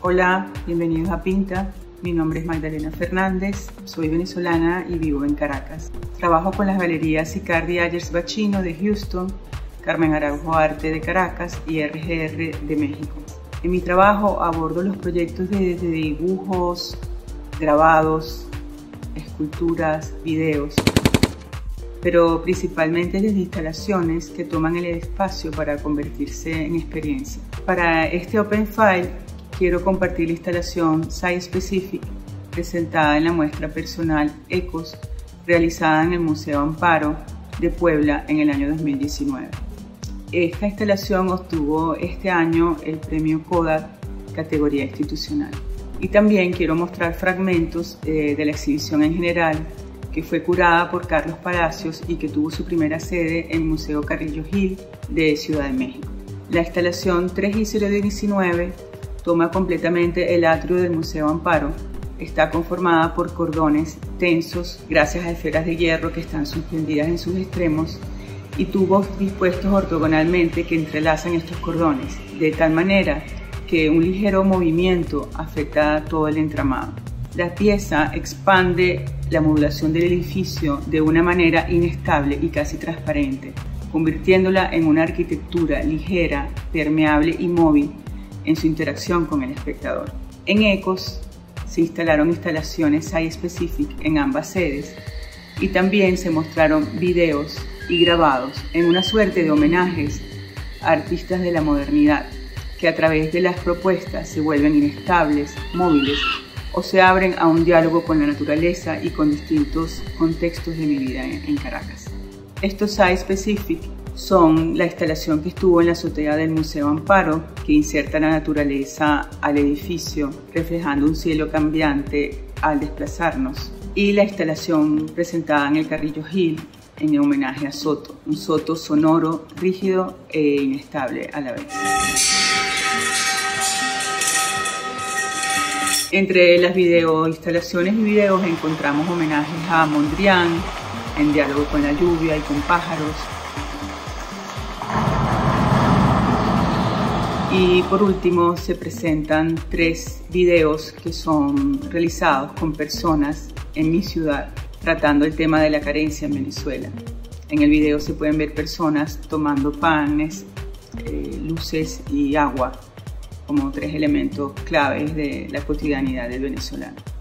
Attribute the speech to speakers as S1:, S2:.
S1: Hola, bienvenidos a Pinta. Mi nombre es Magdalena Fernández, soy venezolana y vivo en Caracas. Trabajo con las galerías Icardi Ayers Bacino de Houston, Carmen Araujo Arte de Caracas y RGR de México. En mi trabajo abordo los proyectos desde dibujos, grabados, esculturas, videos, pero principalmente desde instalaciones que toman el espacio para convertirse en experiencia. Para este Open File quiero compartir la instalación Site Specific presentada en la muestra personal Ecos realizada en el Museo Amparo de Puebla en el año 2019. Esta instalación obtuvo este año el premio Kodak categoría institucional. Y también quiero mostrar fragmentos de la exhibición en general que fue curada por Carlos Palacios y que tuvo su primera sede en el Museo Carrillo Gil de Ciudad de México. La instalación 3I019 toma completamente el atrio del Museo Amparo. Está conformada por cordones tensos gracias a esferas de hierro que están suspendidas en sus extremos y tubos dispuestos ortogonalmente que entrelazan estos cordones, de tal manera que un ligero movimiento afecta a todo el entramado. La pieza expande la modulación del edificio de una manera inestable y casi transparente, convirtiéndola en una arquitectura ligera, permeable y móvil en su interacción con el espectador. En Ecos se instalaron instalaciones Site Specific en ambas sedes y también se mostraron videos y grabados en una suerte de homenajes a artistas de la modernidad que a través de las propuestas se vuelven inestables, móviles o se abren a un diálogo con la naturaleza y con distintos contextos de mi vida en Caracas. Estos Site Specific son la instalación que estuvo en la azotea del Museo Amparo, que inserta la naturaleza al edificio, reflejando un cielo cambiante al desplazarnos, y la instalación presentada en el Carrillo Gil en homenaje a Soto, un Soto sonoro, rígido e inestable a la vez. Entre las instalaciones y videos encontramos homenajes a Mondrian, en diálogo con la lluvia y con pájaros. Y por último se presentan 3 videos que son realizados con personas en mi ciudad tratando el tema de la carencia en Venezuela. En el video se pueden ver personas tomando panes, luces y agua como 3 elementos claves de la cotidianidad del venezolano.